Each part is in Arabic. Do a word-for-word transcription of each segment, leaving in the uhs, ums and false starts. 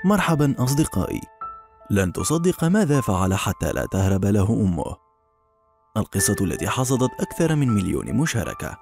مرحبا أصدقائي، لن تصدق ماذا فعل حتى لا تهرب له أمه. القصة التي حصدت أكثر من مليون مشاركة.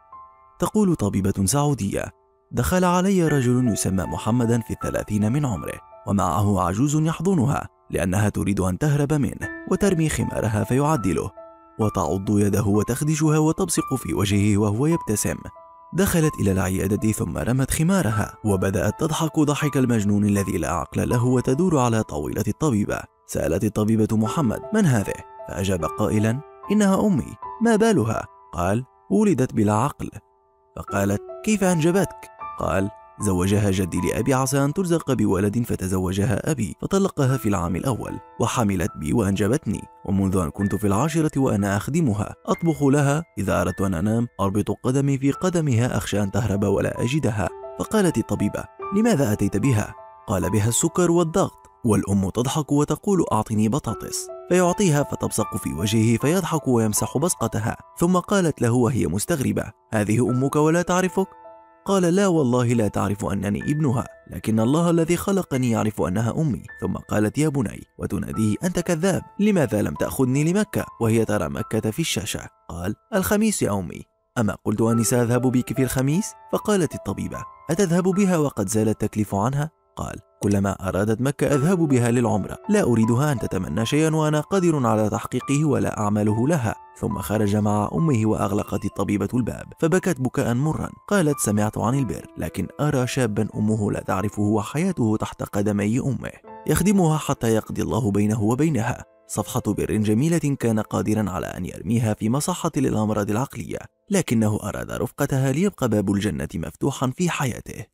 تقول طبيبة سعودية: دخل علي رجل يسمى محمدا في الثلاثين من عمره، ومعه عجوز يحضنها لأنها تريد أن تهرب منه، وترمي خمارها فيعدله، وتعض يده وتخدشها وتبصق في وجهه وهو يبتسم. دخلت إلى العيادة ثم رمت خمارها، وبدأت تضحك ضحك المجنون الذي لا عقل له، وتدور على طاولة الطبيبة. سألت الطبيبة محمد: من هذه؟ فأجاب قائلا: إنها أمي. ما بالها؟ قال: ولدت بلا عقل. فقالت: كيف أنجبتك؟ قال: زوجها جدي لأبي عسى أن ترزق بولد، فتزوجها أبي فطلقها في العام الأول، وحملت بي وأنجبتني، ومنذ أن كنت في العاشرة وأنا أخدمها، أطبخ لها، إذا أردت أن أنام أربط قدمي في قدمها أخشى أن تهرب ولا أجدها. فقالت الطبيبة: لماذا أتيت بها؟ قال: بها السكر والضغط. والأم تضحك وتقول: أعطني بطاطس، فيعطيها فتبصق في وجهه فيضحك ويمسح بصقتها. ثم قالت له وهي مستغربة: هذه أمك ولا تعرفك؟ قال: لا والله لا تعرف أنني ابنها، لكن الله الذي خلقني يعرف أنها أمي. ثم قالت: يا بني، وتناديه: أنت كذاب، لماذا لم تأخذني لمكة وهي ترى مكة في الشاشة؟ قال: الخميس يا أمي، أما قلت أني سأذهب بك في الخميس؟ فقالت الطبيبة: أتذهب بها وقد زال التكليف عنها؟ قال: كلما أرادت مكة أذهب بها للعمرة، لا أريدها أن تتمنى شيئا وأنا قادر على تحقيقه ولا أعمله لها. ثم خرج مع أمه وأغلقت الطبيبة الباب، فبكت بكاء مرا. قالت: سمعت عن البر، لكن أرى شابا أمه لا تعرفه وحياته تحت قدمي أمه، يخدمها حتى يقضي الله بينه وبينها. صفحة بر جميلة كان قادرا على أن يرميها في مصحة للأمراض العقلية، لكنه أراد رفقتها ليبقى باب الجنة مفتوحا في حياته.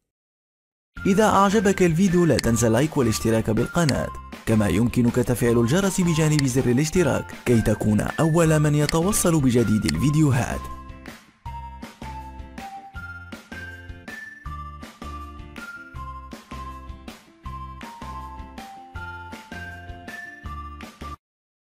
إذا أعجبك الفيديو لا تنسى اللايك والاشتراك بالقناة، كما يمكنك تفعيل الجرس بجانب زر الاشتراك كي تكون أول من يتوصل بجديد الفيديوهات.